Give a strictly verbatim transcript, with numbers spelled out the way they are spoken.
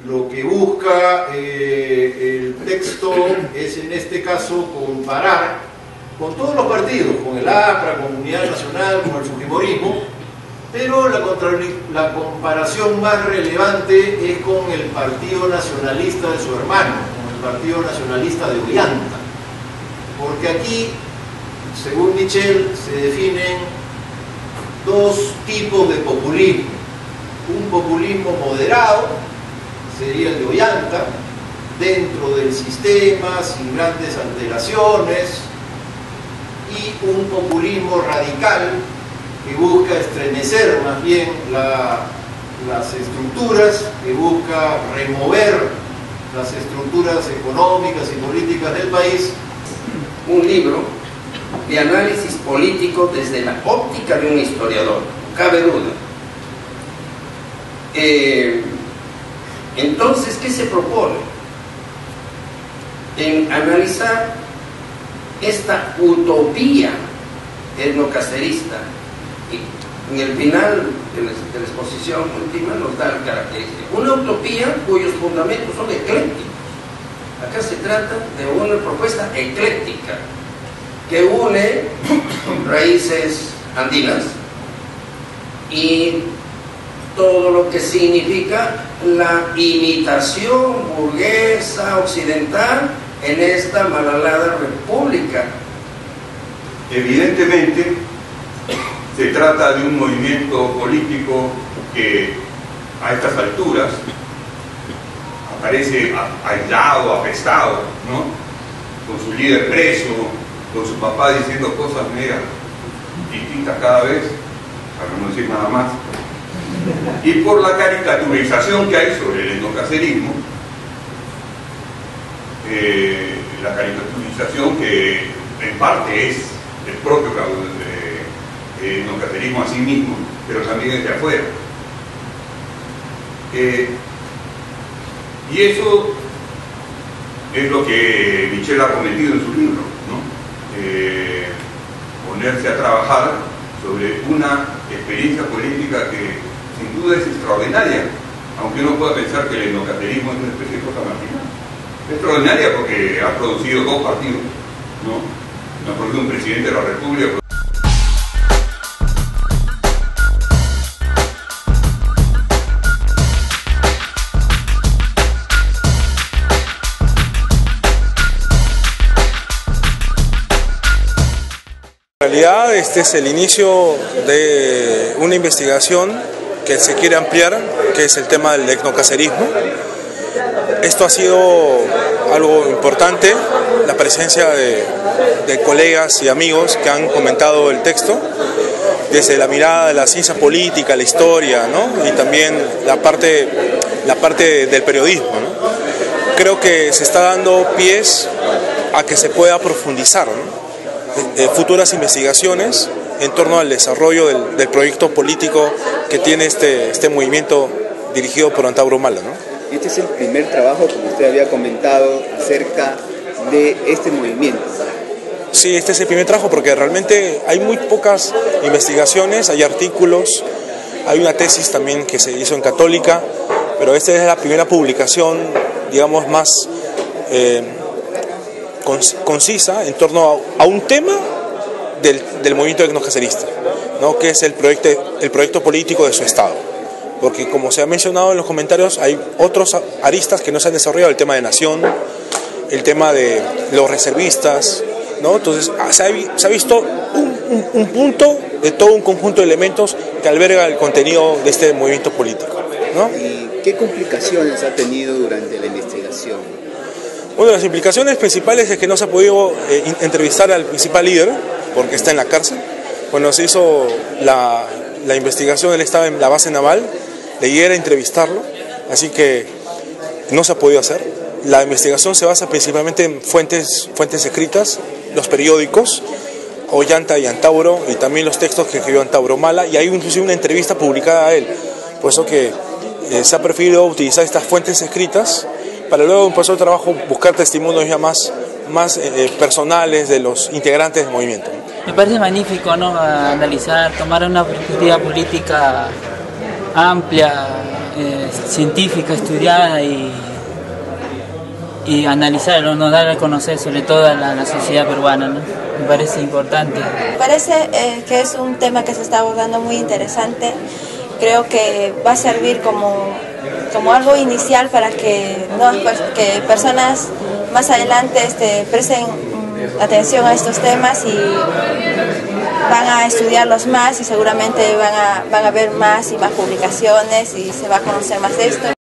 lo que busca eh, el texto es en este caso comparar con todos los partidos, con el A P R A, con Unidad Nacional, con el Fujimorismo, pero la, la comparación más relevante es con el Partido Nacionalista de su hermano, con el Partido Nacionalista de Ollanta, porque aquí, según Michel, se definen dos tipos de populismo. Un populismo moderado sería el de Ollanta, dentro del sistema, sin grandes alteraciones, y un populismo radical que busca estremecer más bien la, las estructuras, que busca remover las estructuras económicas y políticas del país. Un libro de análisis político desde la óptica de un historiador, no cabe duda. Eh, entonces, ¿qué se propone? En analizar esta utopía etnocacerista, y en el final de la, de la exposición última nos da el característico. Una utopía cuyos fundamentos son eclécticos. Acá se trata de una propuesta ecléctica que une raíces andinas y todo lo que significa la imitación burguesa occidental en esta mal hablada república. Evidentemente se trata de un movimiento político que a estas alturas aparece aislado, apestado, ¿no? Con su líder preso, con su papá diciendo cosas medio distintas cada vez, para no decir nada más, y por la caricaturización que hay sobre el etnocacerismo, eh, la caricaturización que en parte es el propio eh, etnocacerismo a sí mismo, pero también desde afuera. Eh, y eso es lo que Michel ha cometido en su libro, ¿no? Eh, ponerse a trabajar sobre una experiencia política que sin duda es extraordinaria, aunque uno pueda pensar que el etnocacerismo es una especie de cosa marginal. Es extraordinaria porque ha producido dos partidos, ¿no? Ha producido un presidente de la República. En realidad este es el inicio de una investigación que se quiere ampliar, que es el tema del etnocacerismo. Esto ha sido algo importante, la presencia de, de colegas y amigos que han comentado el texto, desde la mirada de la ciencia política, la historia, ¿no? Y también la parte, la parte del periodismo, ¿no? Creo que se está dando pies a que se pueda profundizar, ¿no? Eh, futuras investigaciones en torno al desarrollo del, del proyecto político que tiene este, este movimiento dirigido por Antauro Humala, ¿no? Este es el primer trabajo, como usted había comentado, acerca de este movimiento. Sí, este es el primer trabajo porque realmente hay muy pocas investigaciones, hay artículos, hay una tesis también que se hizo en Católica, pero esta es la primera publicación, digamos, más eh, concisa en torno a, a un tema del, del movimiento etnocacerista, ¿no? Que es el proyecto, el proyecto político de su Estado. Porque como se ha mencionado en los comentarios, hay otros aristas que no se han desarrollado, el tema de nación, el tema de los reservistas, ¿no? Entonces se ha, se ha visto un, un, un punto de todo un conjunto de elementos que alberga el contenido de este movimiento político, ¿no? ¿Y qué complicaciones ha tenido durante la investigación? Bueno, las implicaciones principales es que no se ha podido eh, entrevistar al principal líder, porque está en la cárcel. Cuando se hizo la, la investigación, él estaba en la base naval, la idea era entrevistarlo, así que no se ha podido hacer. La investigación se basa principalmente en fuentes, fuentes escritas, los periódicos, Ollanta y Antauro, y también los textos que escribió Antauro Humala, y hay inclusive una entrevista publicada a él. Por eso que eh, se ha preferido utilizar estas fuentes escritas para luego, en un proceso de trabajo, buscar testimonios ya más, más eh, personales de los integrantes del movimiento. Me parece magnífico, ¿no? Analizar, tomar una perspectiva política amplia, eh, científica, estudiada y, y analizarlo, ¿no? Dar a conocer sobre todo a la, la sociedad peruana, ¿no? Me parece importante. Me parece eh, que es un tema que se está abordando muy interesante. Creo que va a servir como, como algo inicial para que, ¿no? que personas más adelante este, presten atención a estos temas y van a estudiarlos más y seguramente van a, van a ver más y más publicaciones y se va a conocer más de esto.